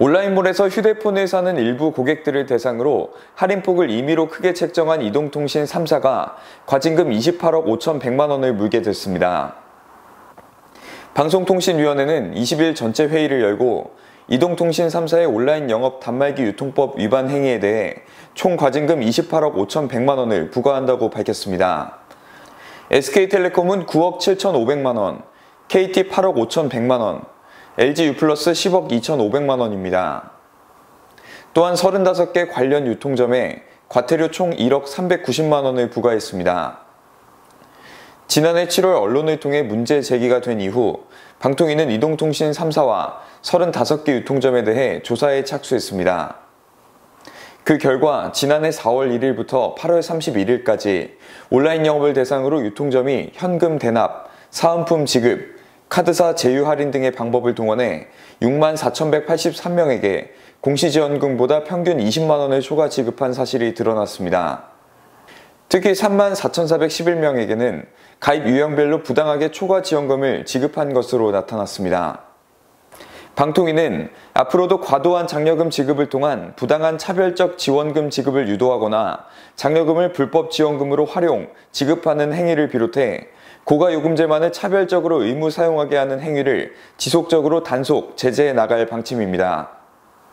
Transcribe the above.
온라인몰에서 휴대폰을 사는 일부 고객들을 대상으로 할인폭을 임의로 크게 책정한 이동통신 3사가 과징금 28억 5,100만 원을 물게 됐습니다. 방송통신위원회는 20일 전체 회의를 열고 이동통신 3사의 온라인 영업 단말기 유통법 위반 행위에 대해 총 과징금 28억 5,100만 원을 부과한다고 밝혔습니다. SK텔레콤은 9억 7,500만 원, KT 8억 5,100만 원, LG U+ 10억 2,500만 원입니다. 또한 35개 관련 유통점에 과태료 총 1억 390만 원을 부과했습니다. 지난해 7월 언론을 통해 문제 제기가 된 이후 방통위는 이동통신 3사와 35개 유통점에 대해 조사에 착수했습니다. 그 결과 지난해 4월 1일부터 8월 31일까지 온라인 영업을 대상으로 유통점이 현금 대납, 사은품 지급, 카드사 제휴 할인 등의 방법을 동원해 6만 4,183명에게 공시지원금보다 평균 20만 원을 초과 지급한 사실이 드러났습니다. 특히 3만 4,411명에게는 가입 유형별로 부당하게 초과 지원금을 지급한 것으로 나타났습니다. 방통위는 앞으로도 과도한 장려금 지급을 통한 부당한 차별적 지원금 지급을 유도하거나 장려금을 불법 지원금으로 활용, 지급하는 행위를 비롯해 고가요금제만을 차별적으로 의무 사용하게 하는 행위를 지속적으로 단속, 제재해 나갈 방침입니다.